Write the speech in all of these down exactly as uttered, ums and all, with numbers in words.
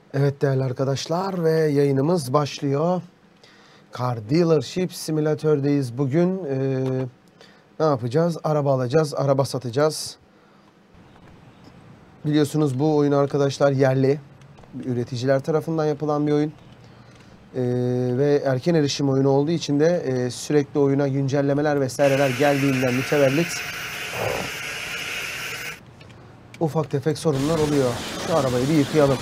Evet değerli arkadaşlar ve yayınımız başlıyor. Car Dealership Simülatör'deyiz bugün. Ee, ne yapacağız? Araba alacağız, araba satacağız. Biliyorsunuz bu oyun arkadaşlar yerli. Üreticiler tarafından yapılan bir oyun. Ee, ve erken erişim oyunu olduğu için de e, sürekli oyuna güncellemeler vesaireler geldiğinden mütevellit ufak tefek sorunlar oluyor. Şu arabayı bir yıkayalım.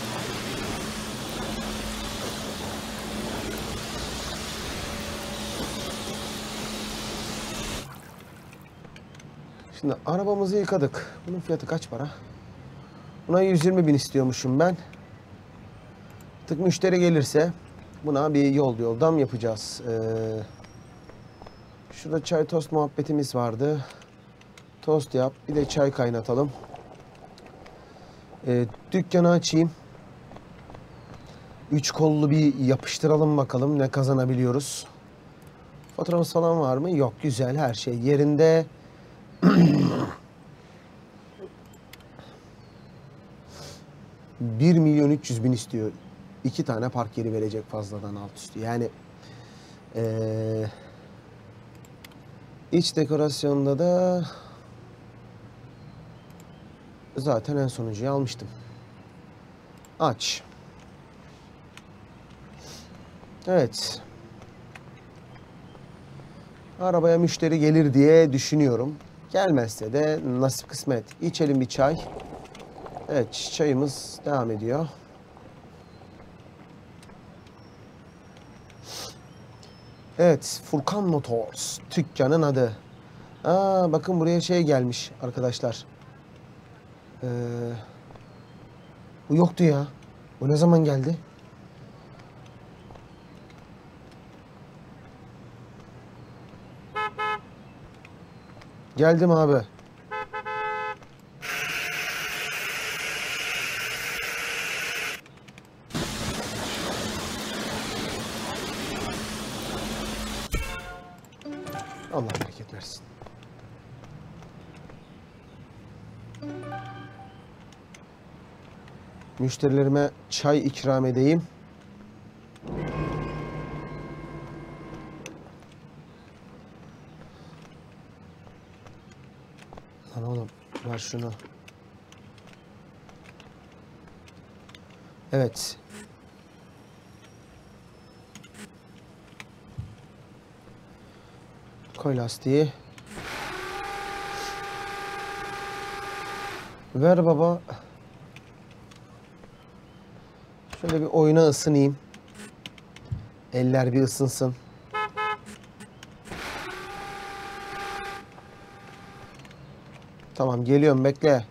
Şimdi arabamızı yıkadık. Bunun fiyatı kaç para? Buna yüz yirmi bin istiyormuşum ben. Tık müşteri gelirse buna bir yol yordam yapacağız. Ee, şurada çay tost muhabbetimiz vardı. Tost yap. Bir de çay kaynatalım. Ee, dükkanı açayım. Üç kollu bir yapıştıralım bakalım ne kazanabiliyoruz. Faturamız falan var mı? Yok. Güzel. Her şey yerinde. bir milyon üç yüz bin istiyor. İki tane park yeri verecek fazladan alt üstü. Yani ee, iç dekorasyonda da zaten en sonuncuyu almıştım. Aç. Evet. Arabaya müşteri gelir diye düşünüyorum. Gelmezse de nasip kısmet. İçelim bir çay. Evet, çayımız devam ediyor. Evet, Furkan Motors dükkanın adı. Aa, bakın buraya şey gelmiş arkadaşlar. Ee, bu yoktu ya. Bu ne zaman geldi? Geldim abi. Allah bereket versin. Müşterilerime çay ikram edeyim. Lan oğlum ver şunu. Evet. Koy lastiği. Ver baba. Şöyle bir oyuna ısınayım. Eller bir ısınsın. Tamam geliyorum bekle.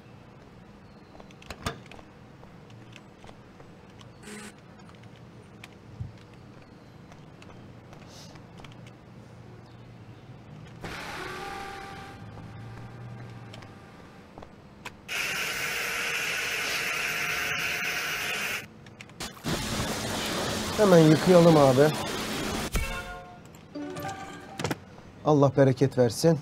Hemen yıkayalım abi. Allah bereket versin.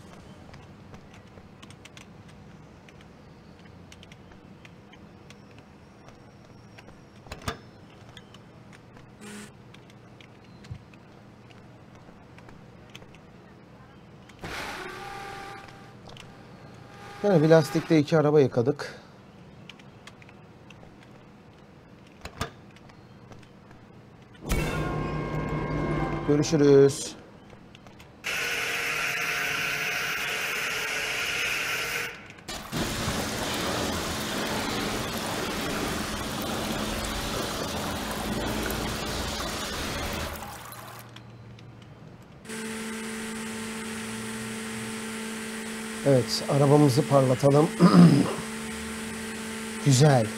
Yani bir lastikte iki araba yıkadık. Görüşürüz. Evet, arabamızı parlatalım. Güzel.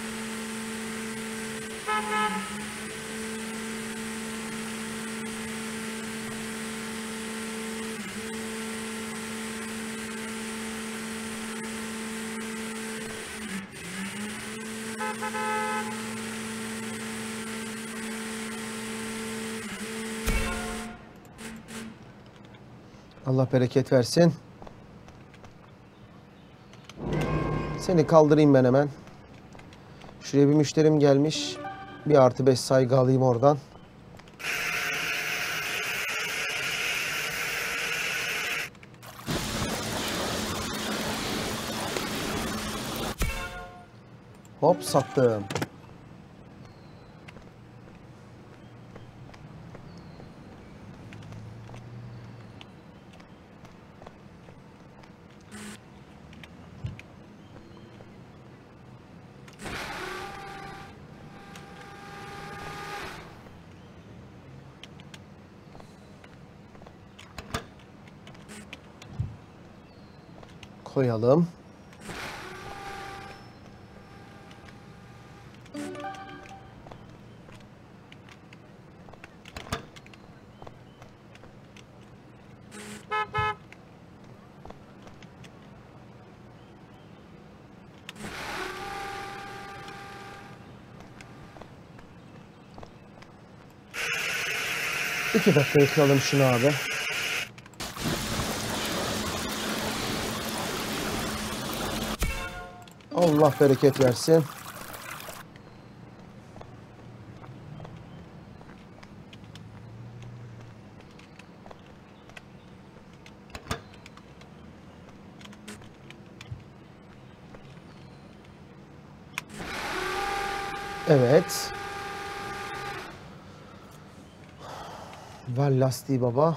Allah bereket versin. Seni kaldırayım ben hemen. Şuraya bir müşterim gelmiş. Bir artı beş saygı alayım oradan. Hop sattım. Koyalım. İki dakika yıkayalım şunu abi. Allah bereket versin. Evet. Ver lastiği baba.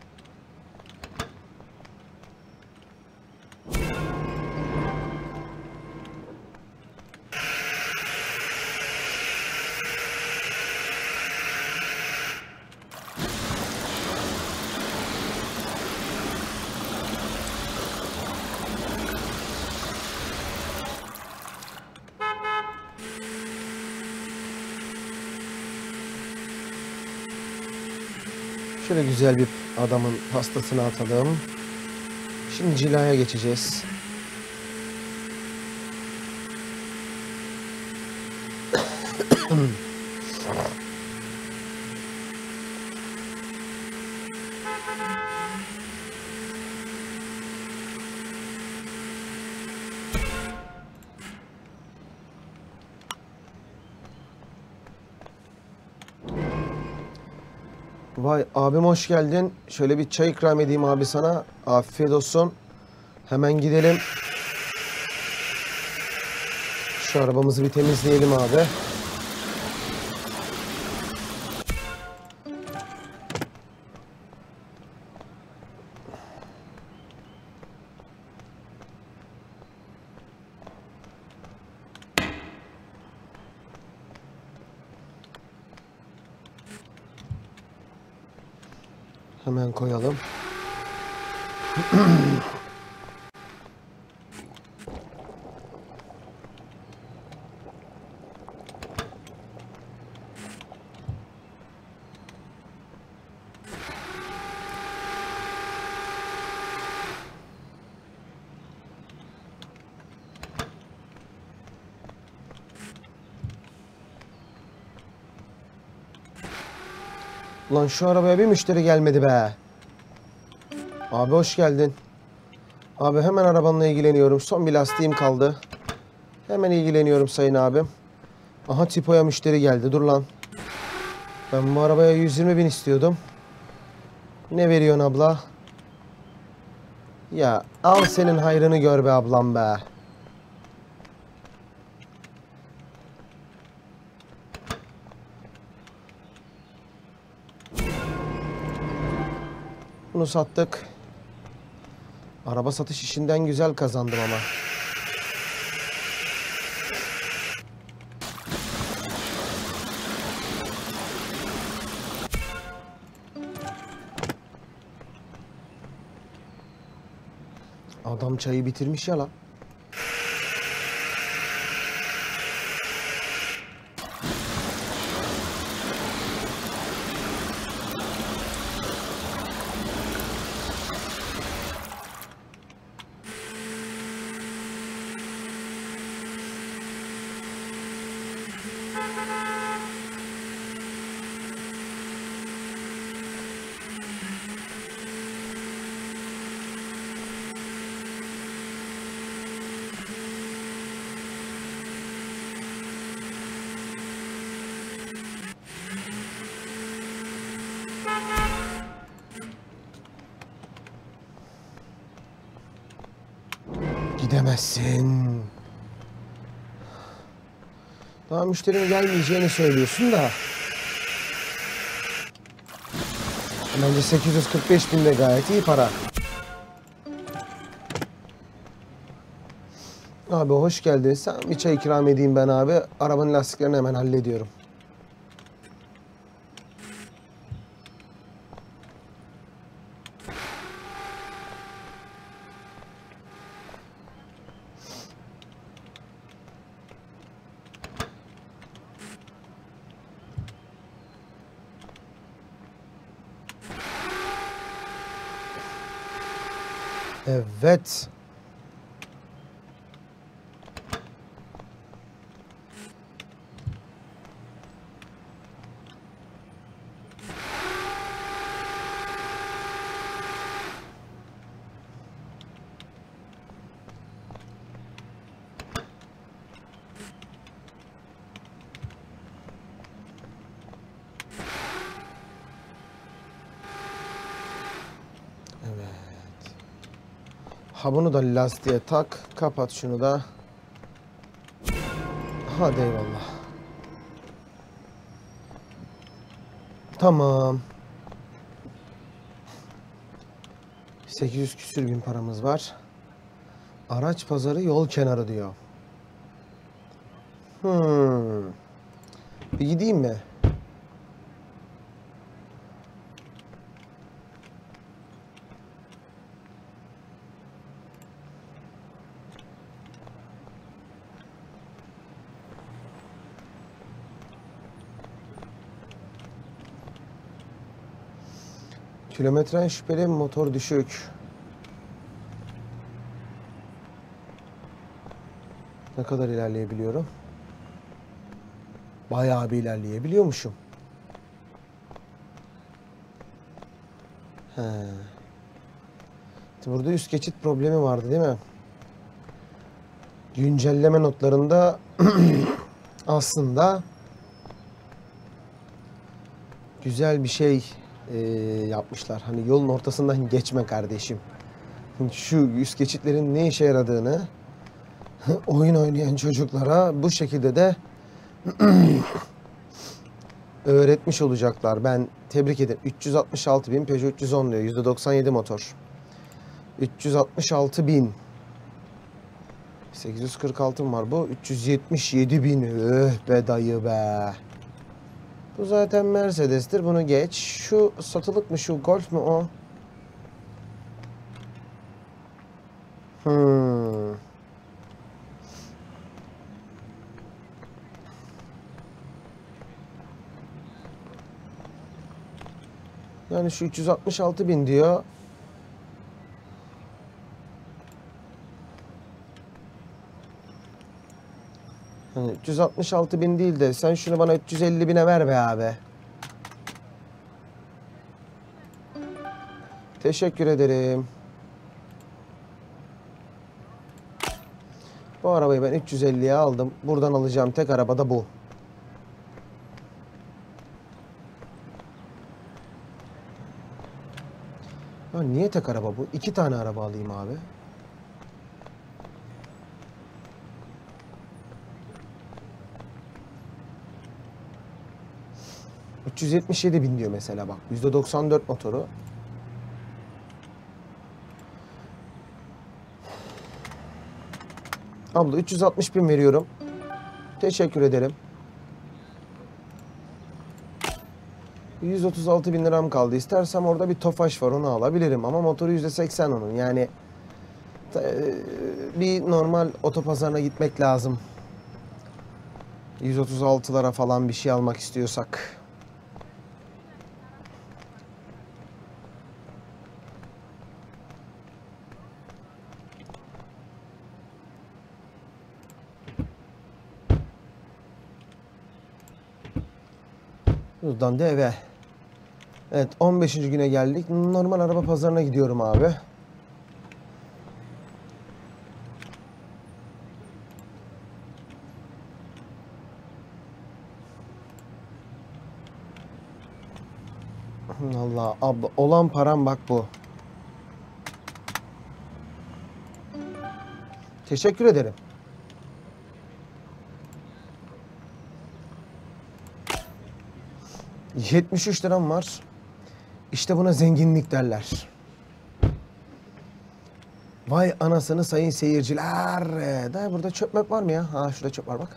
Şöyle güzel bir adamın pastasını atalım. Şimdi cilaya geçeceğiz. Vay abim hoş geldin. Şöyle bir çay ikram edeyim abi sana. Afiyet olsun. Hemen gidelim. Şu arabamızı bir temizleyelim abi. Hemen koyalım. Ulan şu arabaya bir müşteri gelmedi be. Abi hoş geldin. Abi hemen arabanla ilgileniyorum. Son bir lastiğim kaldı. Hemen ilgileniyorum sayın abim. Aha Tipo'ya müşteri geldi. Dur lan. Ben bu arabaya yüz yirmi bin istiyordum. Ne veriyorsun abla? Ya al senin hayrını gör be ablam be. Bunu sattık. Araba satış işinden güzel kazandım ama. Adam çayı bitirmiş ya lan. Gidemezsin. Daha müşterinin gelmeyeceğini söylüyorsun da. Bence sekiz yüz kırk beş bin de gayet iyi para. Abi hoş geldin. Sen bir çay ikram edeyim ben abi. Arabanın lastiklerini hemen hallediyorum. Evet. Ha bunu da lastiğe tak. Kapat şunu da. Hadi eyvallah. Tamam. sekiz yüz küsür bin paramız var. Araç pazarı yol kenarı diyor. Hmm. Bir gideyim mi? Kilometren şüpheli, motor düşük. Ne kadar ilerleyebiliyorum? Bayağı bir ilerleyebiliyormuşum. He. Burada üst geçit problemi vardı değil mi? Güncelleme notlarında aslında güzel bir şey e, yapmışlar. Hani yolun ortasından geçme kardeşim. Şu üst geçitlerin ne işe yaradığını oyun oynayan çocuklara bu şekilde de öğretmiş olacaklar. Ben tebrik ederim. üç yüz altmış altı bin Peugeot üç yüz on diyor. yüzde doksan yedi motor. üç yüz altmış altı bin. sekiz yüz kırk altı var bu. üç yüz yetmiş yedi bin. Öh be dayı be. Bu zaten Mercedes'tir. Bunu geç. Şu satılık mı, şu Golf mu o? Hmm. Yani şu üç yüz altmış altı bin diyor. Hani üç yüz altmış altı bin değil de sen şunu bana üç yüz elli bine ver be abi. Teşekkür ederim. Bu arabayı ben üç yüz elliye aldım. Buradan alacağım tek araba da bu. Ya niye tek araba bu? İki tane araba alayım abi. üç yüz yetmiş yedi bin diyor mesela bak. yüzde doksan dört motoru. Abla üç yüz altmış bin veriyorum. Teşekkür ederim. yüz otuz altı bin liram kaldı. İstersem orada bir Tofaş var, onu alabilirim. Ama motoru yüzde seksen onun. Yani bir normal otopazarına gitmek lazım. yüz otuz altılara falan bir şey almak istiyorsak. Buradan da eve. Evet, on beşinci güne geldik. Normal araba pazarına gidiyorum abi. Allah abla, olan param bak bu. Teşekkür ederim. yetmiş üç liram var. İşte buna zenginlik derler. Vay anasını sayın seyirciler. Daha burada çöp möp var mı ya? Ha şurada çöp var bak.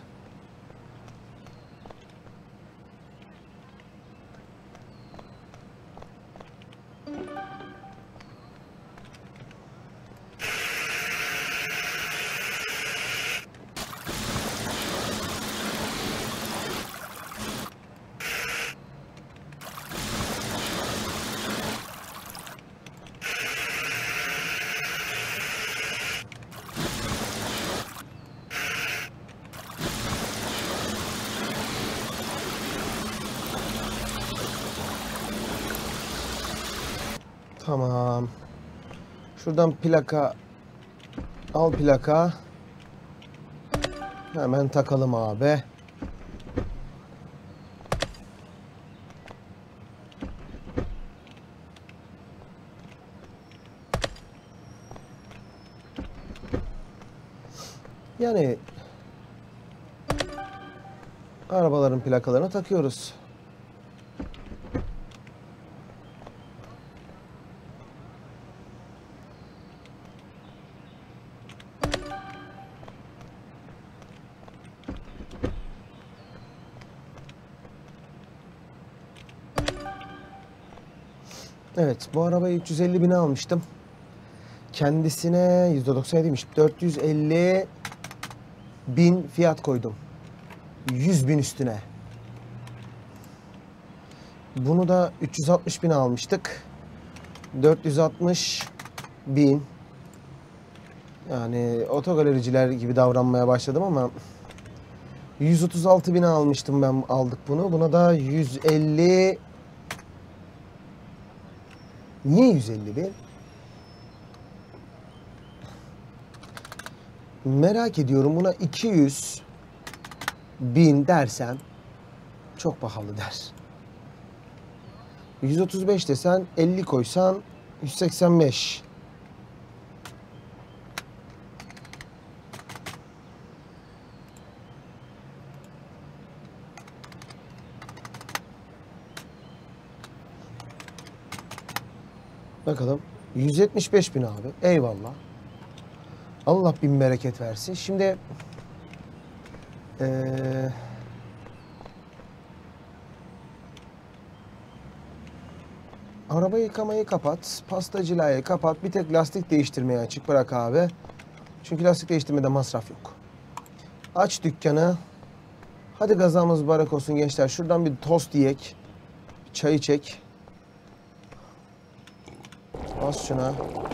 Tamam. Şuradan plaka al plaka. Hemen takalım abi. Yani arabaların plakalarını takıyoruz. Evet, bu arabayı üç yüz elli bine almıştım. Kendisine yüzde doksan yediymiş. dört yüz elli bin fiyat koydum. yüz bin üstüne. Bunu da üç yüz altmış bine almıştık. dört yüz altmış bin. Yani otogalericiler gibi davranmaya başladım ama yüz otuz altı bine almıştım ben, aldık bunu. Buna da yüz elli. Niye yüz elli bin? Merak ediyorum, buna iki yüz bin dersen çok pahalı der. yüz otuz beş desen, elli koysan yüz seksen beş. Bakalım. yüz yetmiş beş bin abi. Eyvallah. Allah bin bereket versin. Şimdi ee, araba yıkamayı kapat. Pastacılığı kapat. Bir tek lastik değiştirmeye açık bırak abi. Çünkü lastik değiştirmede masraf yok. Aç dükkanı. Hadi gazamız mübarek olsun gençler. Şuradan bir tost yiyek. Çayı çek. Bas şuna.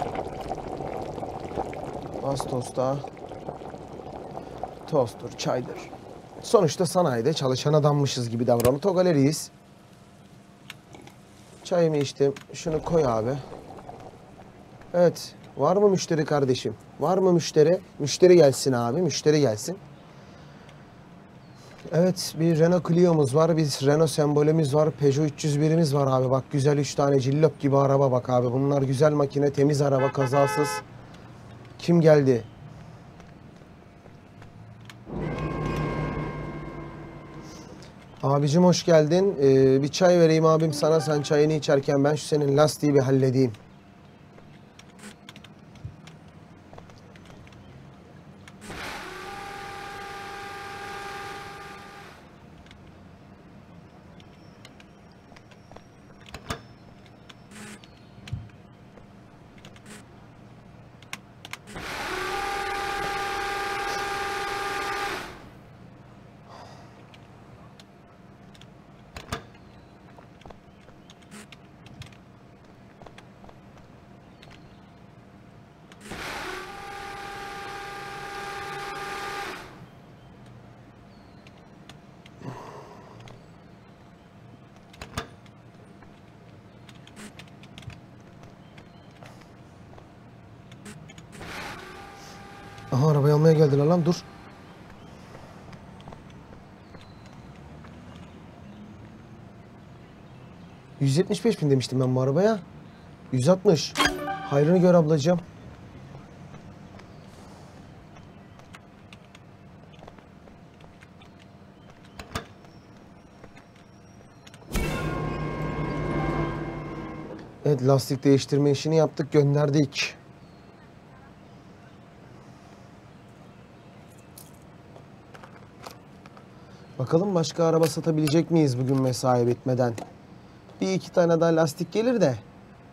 Bas tosta. Tosttur, çaydır. Sonuçta sanayide çalışan adammışız gibi davranıp otogaleriyiz. Çayımı içtim. Şunu koy abi. Evet. Var mı müşteri kardeşim? Var mı müşteri? Müşteri gelsin abi. Müşteri gelsin. Evet. Bir Renault Clio'muz var. Bir Renault sembolümüz var. Peugeot üç yüz birimiz var abi. Bak güzel üç tane cillop gibi araba bak abi. Bunlar güzel makine. Temiz araba. Kazasız. Kim geldi? Abicim hoş geldin. Ee, bir çay vereyim abim sana. Sen çayını içerken ben şu senin lastiği bir halledeyim. Aha arabayı almaya geldiler lan, dur. yüz yetmiş beş bin demiştim ben bu arabaya. yüz altmış. Hayrını gör ablacığım. Evet, lastik değiştirme işini yaptık, gönderdik. Bakalım başka araba satabilecek miyiz bugün mesai bitmeden? Bir iki tane daha lastik gelir de.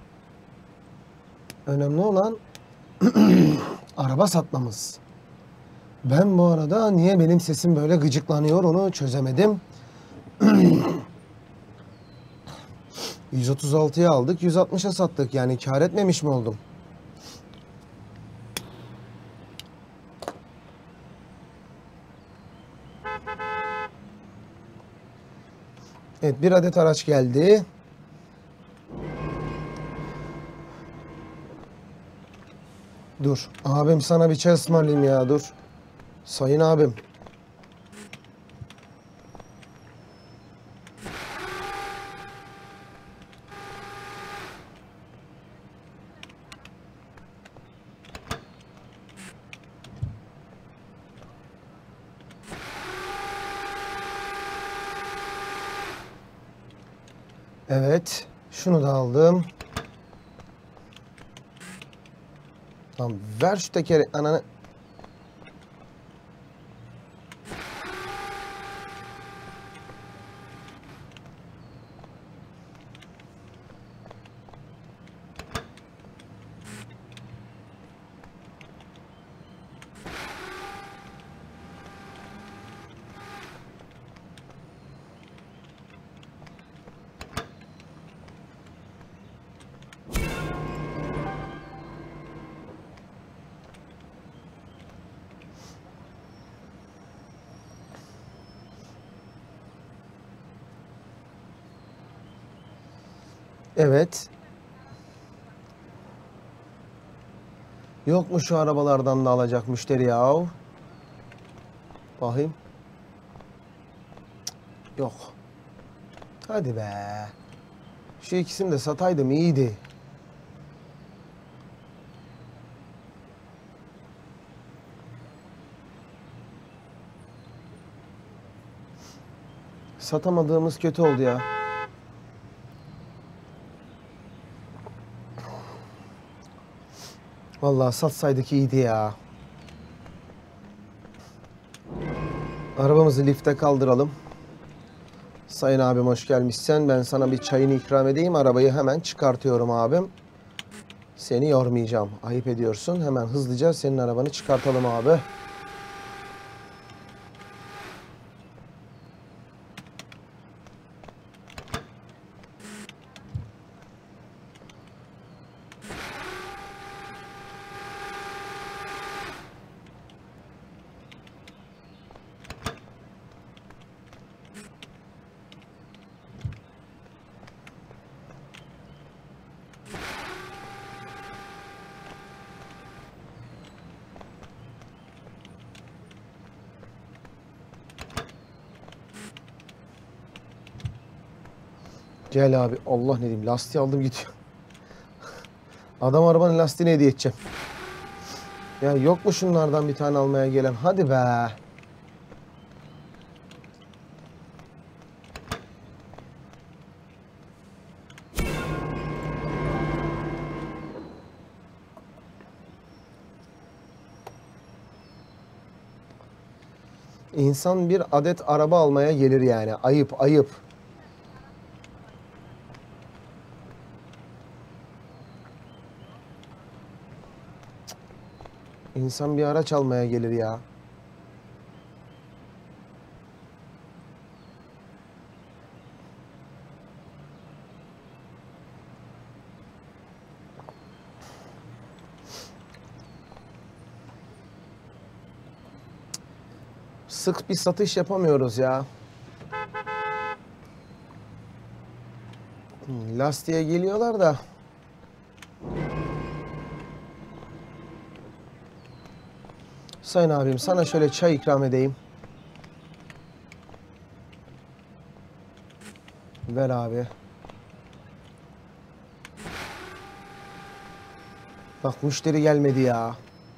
Önemli olan araba satmamız. Ben bu arada niye benim sesim böyle gıcıklanıyor onu çözemedim. yüz otuz altıya aldık, yüz altmışa sattık. Yani kar etmemiş mi oldum? Evet, bir adet araç geldi. Dur. Abim sana bir çay ısmarlayayım ya, dur. Sayın abim. Evet. Şunu da aldım. Tamam, ver şu tekeri ananı. Evet. Yok mu şu arabalardan da alacak müşteri ya? Bakayım. Cık, yok. Hadi be. Şu ikisini de sataydım iyiydi. Satamadığımız kötü oldu ya. Vallahi satsaydık iyiydi ya. Arabamızı lifte kaldıralım. Sayın abim hoş gelmişsen. Ben sana bir çayını ikram edeyim. Arabayı hemen çıkartıyorum abim. Seni yormayacağım. Ayıp ediyorsun. Hemen hızlıca senin arabanı çıkartalım abi. Gel abi. Allah ne diyeyim. Lastiği aldım gidiyor. Adam arabanın lastiğini hediye edeceğim. Ya yok mu şunlardan bir tane almaya gelen? Hadi be. İnsan bir adet araba almaya gelir yani. Ayıp, ayıp. İnsan bir araç almaya gelir ya. Sık bir satış yapamıyoruz ya. Lastiğe geliyorlar da. Sayın abim sana şöyle çay ikram edeyim. Ver abi. Bak müşteri gelmedi ya.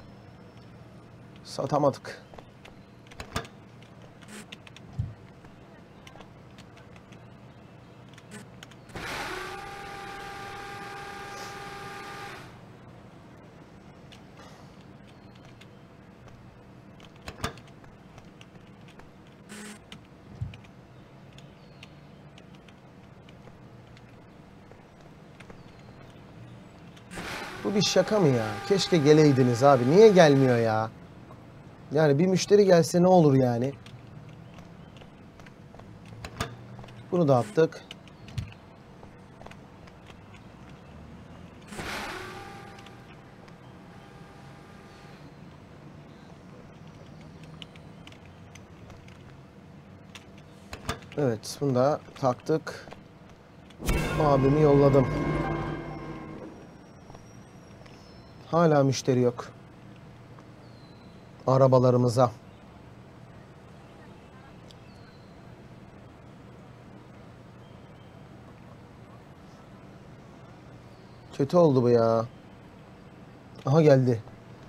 Satamadık. Bu bir şaka mı ya? Keşke geleydiniz abi. Niye gelmiyor ya? Yani bir müşteri gelse ne olur yani? Bunu da attık. Evet, bunu da taktık. Abimi yolladım. Hala müşteri yok. Arabalarımıza. Kötü oldu bu ya. Aha geldi.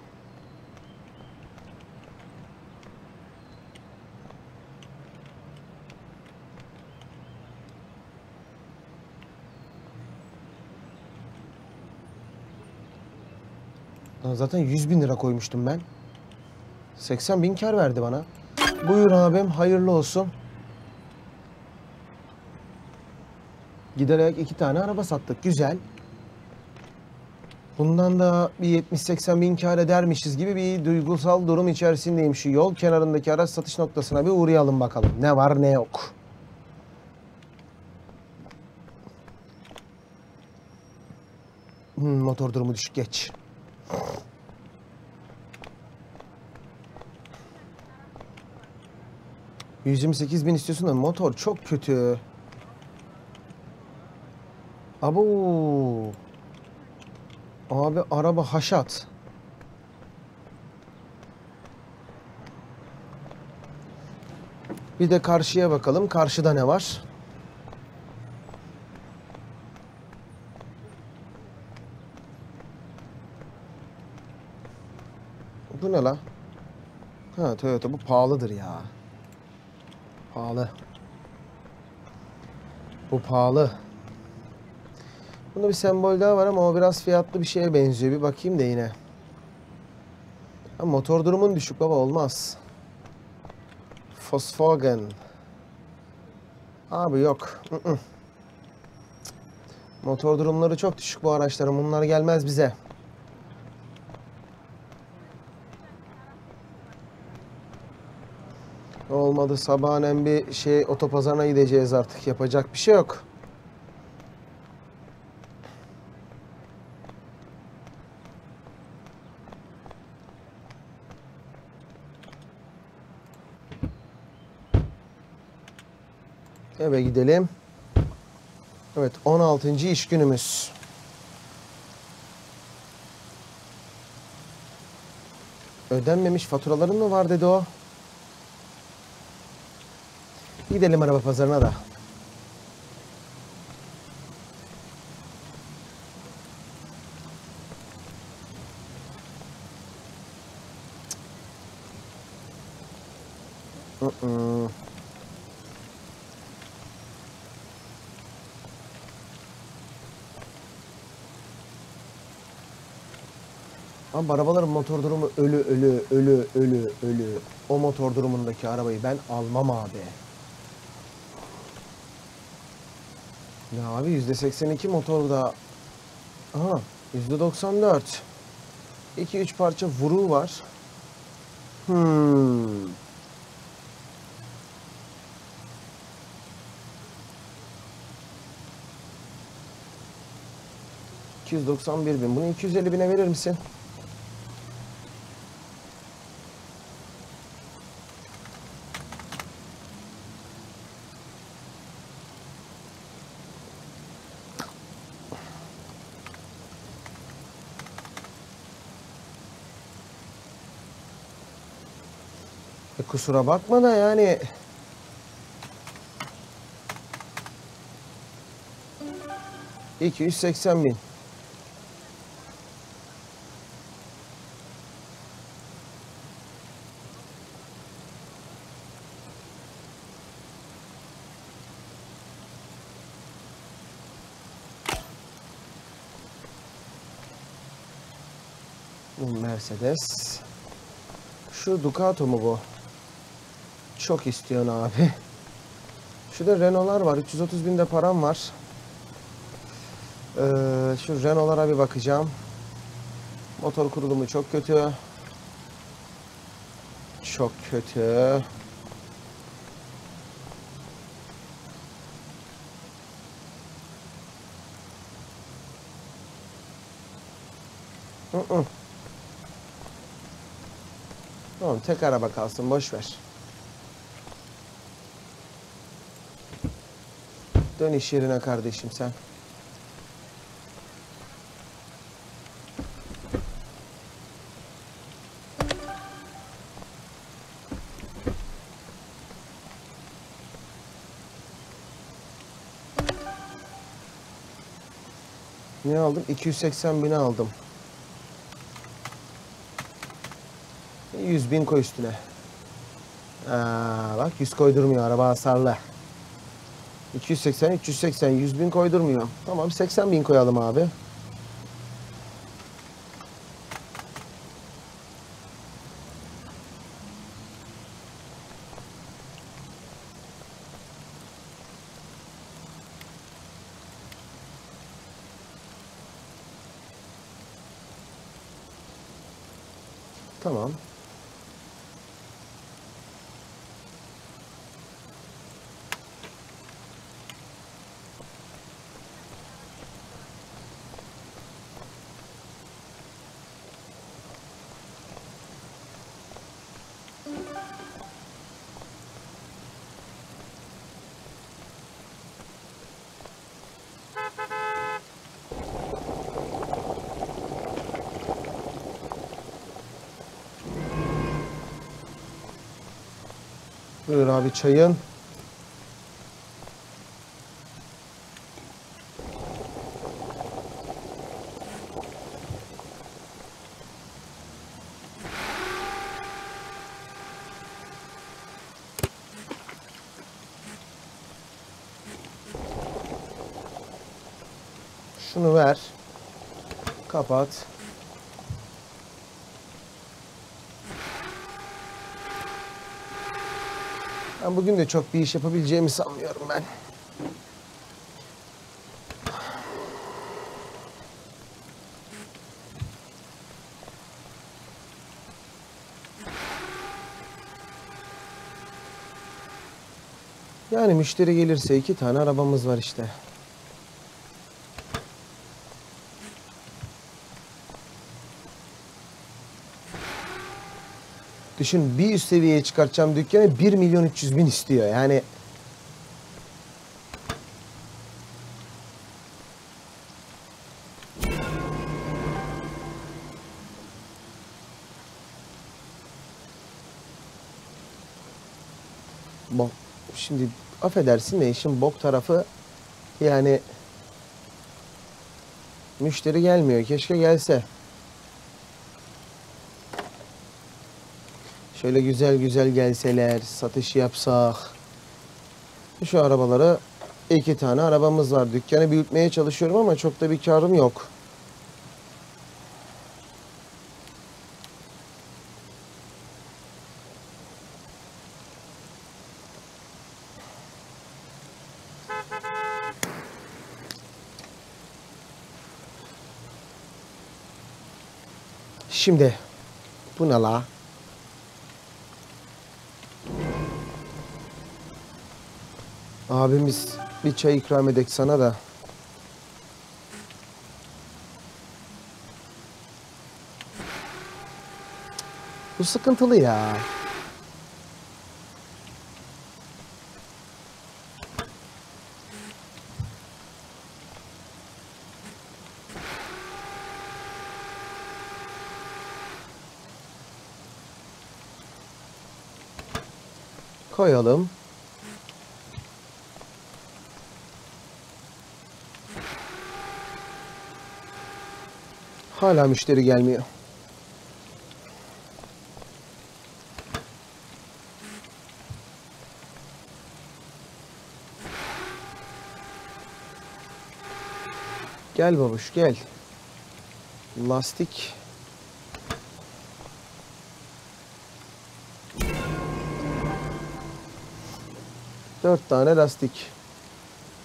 Lan zaten yüz bin lira koymuştum ben. seksen bin kar verdi bana. Buyur abim, hayırlı olsun. Giderek iki tane araba sattık. Güzel. Bundan da bir yetmiş seksen bin kar edermişiz gibi bir duygusal durum içerisindeyim. Şu yol kenarındaki araç satış noktasına bir uğrayalım bakalım. Ne var ne yok. Hmm, motor durumu düşük, geç. yüz yirmi sekiz bin istiyorsun da motor çok kötü. Abo. Abi araba haşat. Bir de karşıya bakalım. Karşıda ne var? Bu ne la? Ha, Toyota, bu pahalıdır ya. Pahalı. Bu pahalı. Bunda bir sembol daha var ama o biraz fiyatlı bir şeye benziyor. Bir bakayım da yine. Ha, motor durumun düşük baba, olmaz. Volkswagen. Abi yok. I-ı. Motor durumları çok düşük bu araçların. Bunlar gelmez bize. Olmadı, sabahın bir şey otopazarına gideceğiz artık. Yapacak bir şey yok. Eve gidelim. Evet, on altıncı iş günümüz. Ödenmemiş faturaların mı var dedi o. Gidelim araba pazarına da. Hı-hı. Ama arabaların motor durumu ölü ölü ölü ölü ölü. O motor durumundaki arabayı ben almam abi. Ya abi yüzde seksen iki motorda. Aha yüzde doksan dört. iki üç parça vuruğu var. Hmm. iki yüz doksan bir bin. Bunu iki yüz elli bine verir misin? E kusura bakma da yani. iki yüz seksen bin. Mercedes. Şu Ducato mu bu? Çok istiyorsun abi. Şurada Renault'lar var. üç yüz otuz binde param var. Ee, şu Renault'lara bir bakacağım. Motor kurulumu çok kötü. Çok kötü. Hı hı. Tamam, tek araba kalsın, boş ver. Dön iş yerine kardeşim sen. Ne aldım? iki yüz seksen bini aldım. yüz bin koy üstüne. Aa, bak yüz koydurmuyor, araba hasarlı. iki yüz seksen, üç yüz seksen, yüz bin koydurmuyor. Tamam, seksen bin koyalım abi. Tamam. Buyur abi çayın. Şunu ver. Kapat. Ben bugün de çok bir iş yapabileceğimi sanmıyorum ben. Yani müşteri gelirse iki tane arabamız var işte. Düşün, bir üst seviyeye çıkartacağım dükkanı bir milyon üç yüz bin istiyor. Yani bok. Şimdi affedersin de işin bok tarafı, yani müşteri gelmiyor. Keşke gelse. Şöyle güzel güzel gelseler, satış yapsak. Şu arabaları, iki tane arabamız var. Dükkanı büyütmeye çalışıyorum ama çok da bir karım yok. Şimdi bu ne la? Abimiz bir çay ikram edek sana da. Bu sıkıntılı ya. Koyalım. Hala müşteri gelmiyor. Gel babuş gel. Lastik. Dört tane lastik.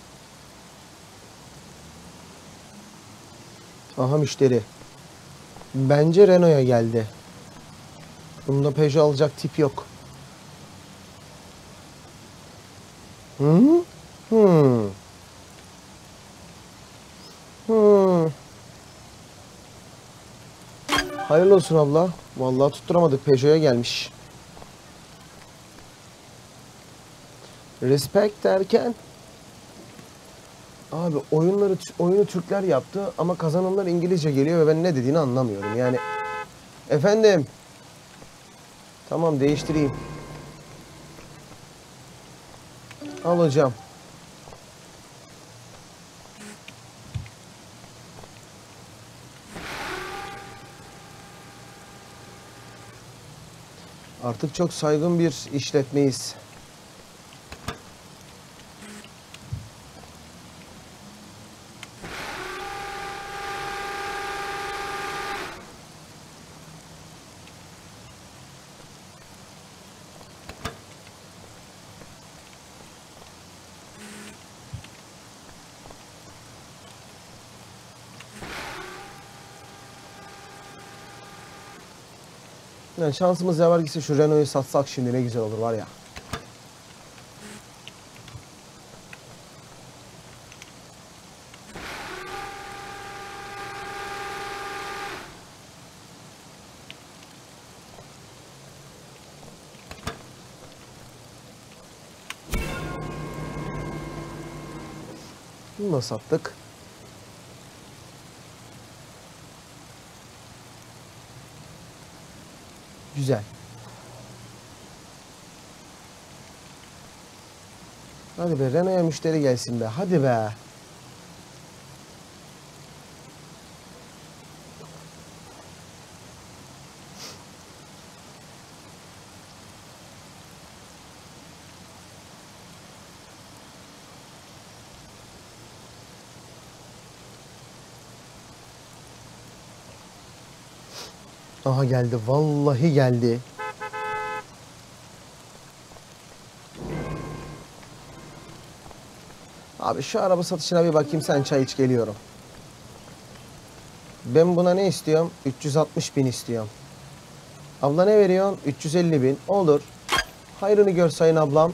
Aha müşteri. Bence Renault'a geldi. Bunda Peugeot alacak tip yok. Hı? Hmm. Hmm. Hayırlı olsun abla. Vallahi tutturamadık. Peugeot'a gelmiş. Respect derken abi oyunları oyunu Türkler yaptı ama kazananlar İngilizce geliyor ve ben ne dediğini anlamıyorum. Yani efendim. Tamam değiştireyim. Alacağım. Artık çok saygın bir işletmeyiz. Yani şansımız yaver gitse şu Renault'u satsak şimdi ne güzel olur var ya. Bunu da sattık. Güzel. Hadi be Renault'a müşteri gelsin be. Hadi be. Aha geldi. Vallahi geldi. Abi şu araba satışına bir bakayım, sen çay iç, geliyorum. Ben buna ne istiyorum? üç yüz altmış bin istiyorum. Abla ne veriyorsun? üç yüz elli bin. Olur. Hayrını gör sayın ablam.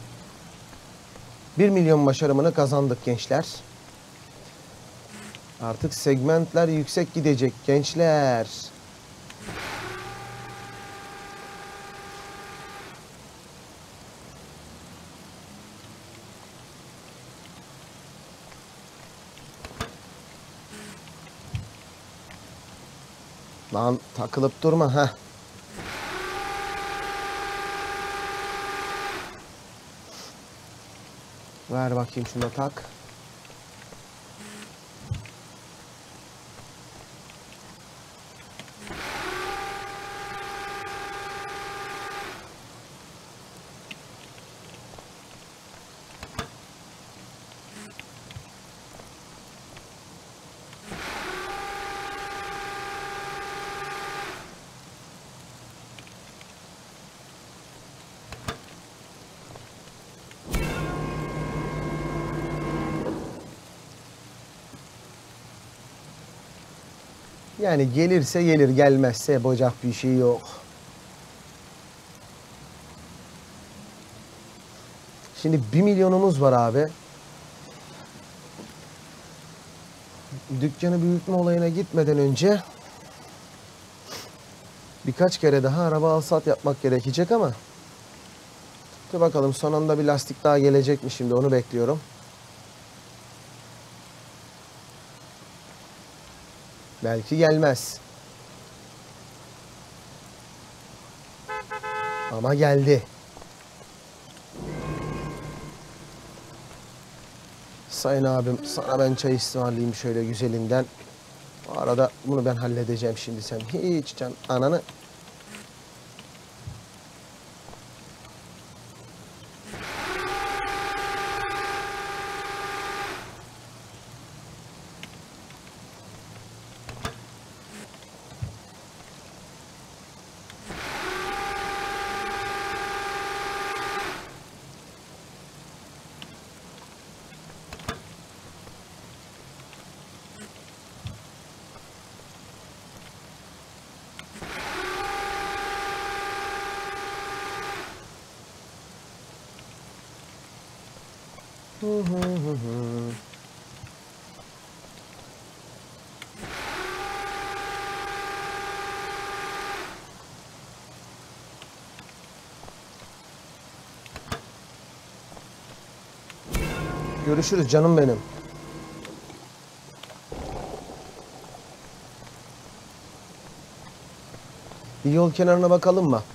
bir milyon başarımını kazandık gençler. Artık segmentler yüksek gidecek gençler. Lan takılıp durma ha. Ver bakayım şunu da tak. Yani gelirse gelir, gelmezse yapacak bir şey yok. Şimdi bir milyonumuz var abi. Dükkanı büyütme olayına gitmeden önce birkaç kere daha araba al sat yapmak gerekecek ama dur bakalım, son anda bir lastik daha gelecek mi, şimdi onu bekliyorum. Belki gelmez. Ama geldi. Sayın abim, sana ben çay ısmarlayayım şöyle güzelinden. Bu arada bunu ben halledeceğim şimdi, sen hiç can ananı. Görüşürüz canım benim. Bir yol kenarına bakalım mı?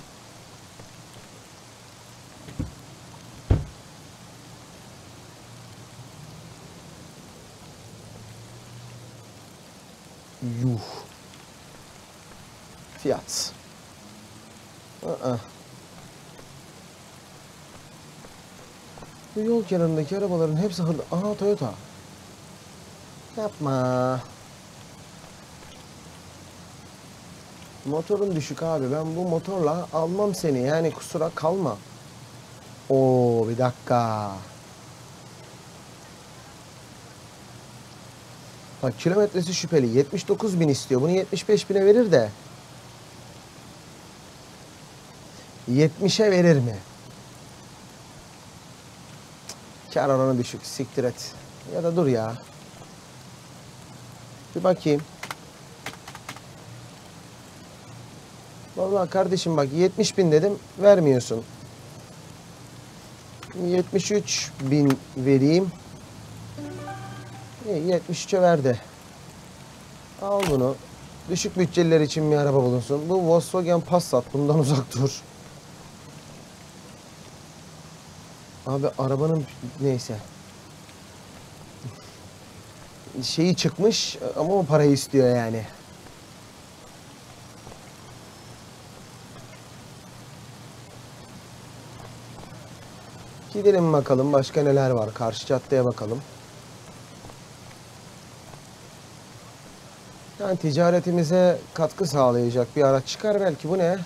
Yuh. Fiyat. Aa. Bu yol kenarındaki arabaların hepsi hırda. Aha, Toyota. Yapma. Motorun düşük abi. Ben bu motorla almam seni. Yani kusura kalma. Oo, bir dakika. Bak, kilometresi şüpheli. yetmiş dokuz bin istiyor. Bunu yetmiş beş bine verir de. yetmişe verir mi? Kar oranı düşük. Siktir et. Ya da dur ya. Bir bakayım. Vallahi kardeşim bak, yetmiş bin dedim. Vermiyorsun. yetmiş üç bin vereyim. İyi, yetmiş üçe verdi. Al bunu. Düşük bütçeliler için bir araba bulunsun. Bu Volkswagen Passat. Bundan uzak dur. Abi arabanın neyse. Şeyi çıkmış ama o parayı istiyor yani. Gidelim bakalım başka neler var. Karşı caddeye bakalım. Yani ticaretimize katkı sağlayacak bir araç çıkar belki. Bu ne?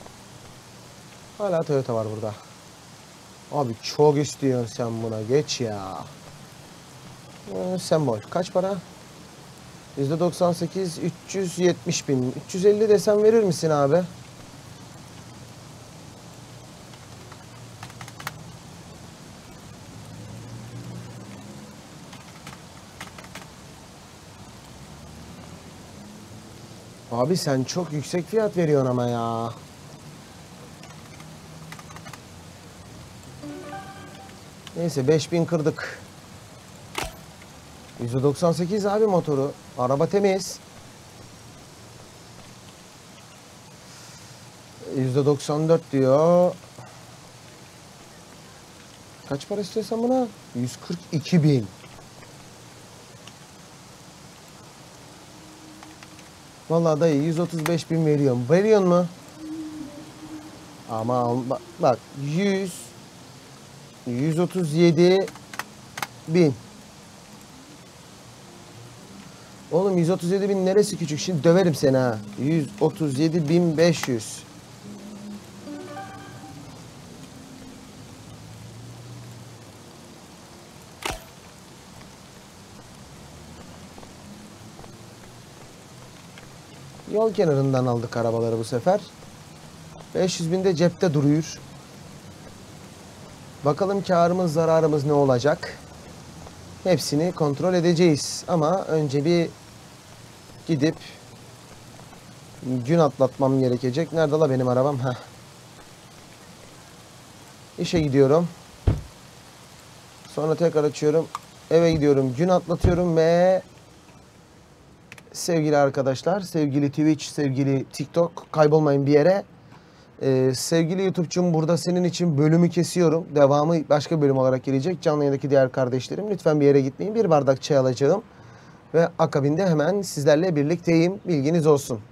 Hala Toyota var burada. Abi çok istiyorsun sen buna. Geç ya. Ee, sembol. Kaç para? yüzde doksan sekiz, üç yüz yetmiş bin. üç yüz elli desem verir misin abi? Abi sen çok yüksek fiyat veriyorsun ama ya. Neyse, beş bin kırdık. yüzde doksan sekiz abi motoru. Araba temiz. yüzde doksan dört diyor. Kaç para istiyorsan buna? yüz kırk iki bin. Vallahi dayı yüz otuz beş bin veriyorum. Veriyor mu? Ama bak, bak yüz yüz otuz yedi bin. Oğlum yüz otuz yedi bin neresi küçük? Şimdi döverim seni ha. yüz otuz yedi bin beş yüz. Yol kenarından aldık arabaları bu sefer. beş yüz bin de cepte duruyor. Bakalım karımız zararımız ne olacak? Hepsini kontrol edeceğiz. Ama önce bir gidip gün atlatmam gerekecek. Nerede la benim arabam? Heh. İşe gidiyorum. Sonra tekrar açıyorum. Eve gidiyorum. Gün atlatıyorum ve sevgili arkadaşlar, sevgili Twitch, sevgili TikTok, kaybolmayın bir yere. Ee, sevgili YouTube'cum, burada senin için bölümü kesiyorum. Devamı başka bölüm olarak gelecek. Canlı yayındaki diğer kardeşlerim, lütfen bir yere gitmeyin. Bir bardak çay alacağım. Ve akabinde hemen sizlerle birlikteyim. Bilginiz olsun.